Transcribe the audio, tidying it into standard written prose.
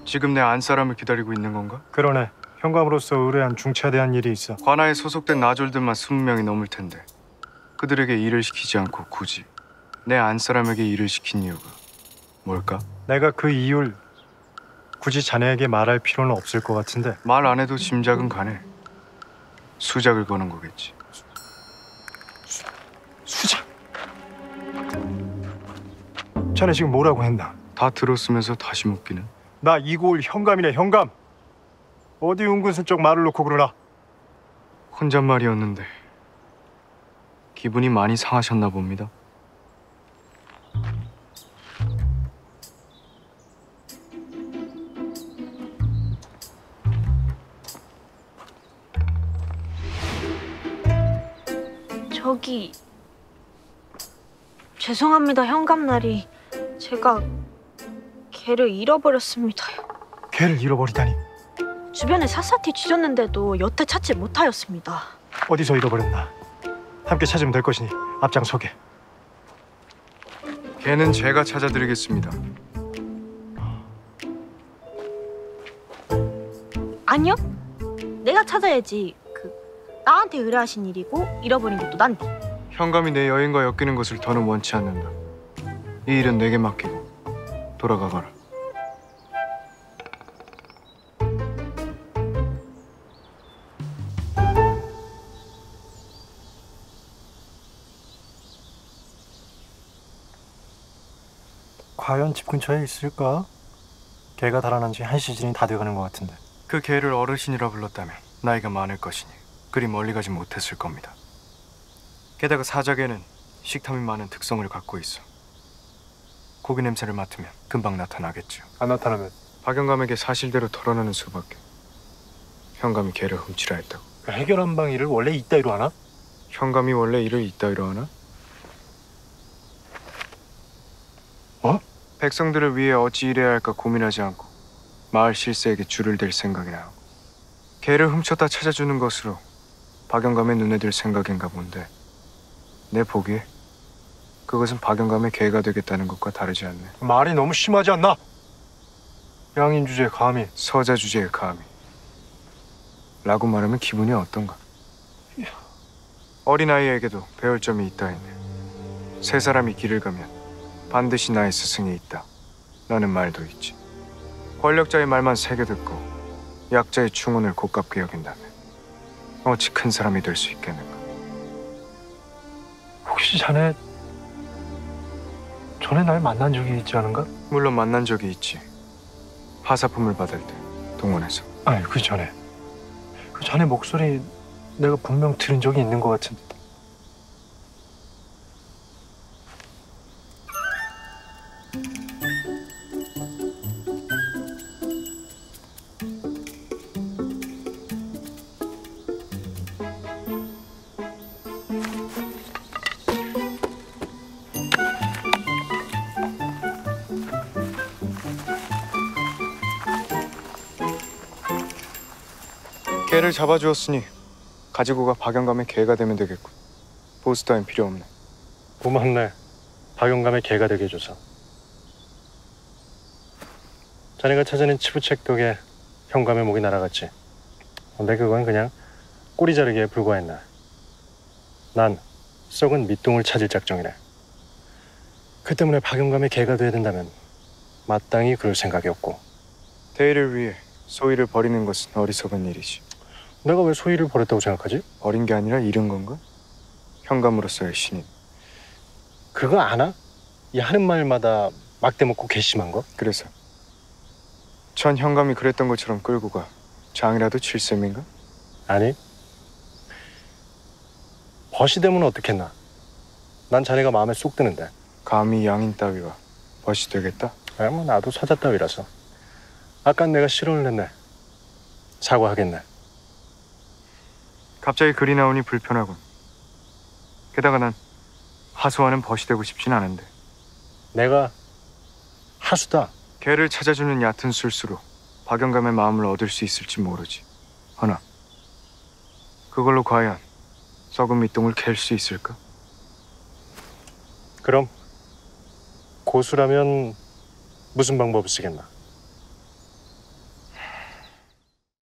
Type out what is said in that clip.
지금 내 안사람을 기다리고 있는 건가? 그러네. 현감으로서 의뢰한 중차대한 일이 있어. 관아에 소속된 나졸들만 20명이 넘을 텐데 그들에게 일을 시키지 않고 굳이 내 안사람에게 일을 시킨 이유가 뭘까? 내가 그 이유를 굳이 자네에게 말할 필요는 없을 것 같은데. 말 안 해도 짐작은 가네. 수작을 거는 거겠지. 수작? 자네 지금 뭐라고 했나? 다 들었으면서 다시 묻기는. 나 이고을 현감이네, 현감. 어디 은근슬쩍 말을 놓고 그러나? 혼잣말이었는데 기분이 많이 상하셨나 봅니다. 저기 죄송합니다, 현감나리. 제가 걔를 잃어버렸습니다요. 걔를 잃어버리다니. 주변에 샅샅이 뒤졌는데도 여태 찾지 못하였습니다. 어디서 잃어버렸나? 함께 찾으면 될 것이니 앞장서게. 걔는 제가 찾아드리겠습니다. 아니요, 내가 찾아야지. 나한테 의뢰하신 일이고 잃어버린 것도 난데. 현감이 내 여인과 엮이는 것을 더는 원치 않는다. 이 일은 내게 맡기고 돌아가거라. 과연 집 근처에 있을까? 개가 달아난 지 한 시즌이 다 돼가는 것 같은데. 그 개를 어르신이라 불렀다면 나이가 많을 것이니 그리 멀리 가지 못했을 겁니다. 게다가 사자개는 식탐이 많은 특성을 갖고 있어 고기 냄새를 맡으면 금방 나타나겠죠. 안 나타나면? 박영감에게 사실대로 털어내는 수밖에. 현감이 개를 훔치라 했다고. 해결한 방 일을 원래 이따위로 하나? 현감이 원래 일을 이따위로 하나? 어? 백성들을 위해 어찌 일해야 할까 고민하지 않고 마을 실세에게 줄을 댈 생각이나 하고 개를 훔쳤다 찾아주는 것으로 박영감의 눈에 들 생각인가 본데 내 보기에 그것은 박영감의 개가 되겠다는 것과 다르지 않네. 말이 너무 심하지 않나? 양인 주제에 감히. 서자 주제에 감히 라고 말하면 기분이 어떤가? 어린아이에게도 배울 점이 있다 했네. 세 사람이 길을 가면 반드시 나의 스승이 있다 라는 말도 있지. 권력자의 말만 새겨 듣고 약자의 충언을 고깝게 여긴다면 어찌 큰 사람이 될 수 있겠는가? 혹시 자네 전에 날 만난 적이 있지 않은가? 물론 만난 적이 있지. 하사품을 받을 때 동원해서. 아니, 그 전에 그 자네 목소리 내가 분명 들은 적이 있는 것 같은데. 개를 잡아주었으니 가지고 가 박영감의 개가 되면 되겠군. 보스 따윈 필요 없네. 고맙네. 박영감의 개가 되게 해줘서. 자네가 찾아낸 치부책 덕에 현감의 목이 날아갔지. 근데 그건 그냥 꼬리 자르기에 불과했나. 난 썩은 밑동을 찾을 작정이네. 그 때문에 박영감의 개가 돼야 된다면 마땅히 그럴 생각이었고. 대의를 위해 소위를 버리는 것은 어리석은 일이지. 내가 왜 소위를 버렸다고 생각하지? 버린 게 아니라 잃은 건가? 현감으로서의 신임. 그거 아나? 이 하는 말마다 막대 먹고 괘씸한 거? 그래서 전 현감이 그랬던 것처럼 끌고 가 장이라도 칠 셈인가? 아니. 벗이 되면 어떻겠나? 난 자네가 마음에 쏙 드는데. 감히 양인 따위와 벗이 되겠다? 뭐 나도 사자 따위라서. 아깐 내가 실언을 했네. 사과하겠네. 갑자기 글이 나오니 불편하군. 게다가 난 하수와는 벗이 되고 싶진 않은데. 내가 하수다. 개를 찾아주는 얕은 술수로 박영감의 마음을 얻을 수 있을지 모르지. 허나 그걸로 과연 썩은 밑동을 캘 수 있을까? 그럼 고수라면 무슨 방법을 쓰겠나?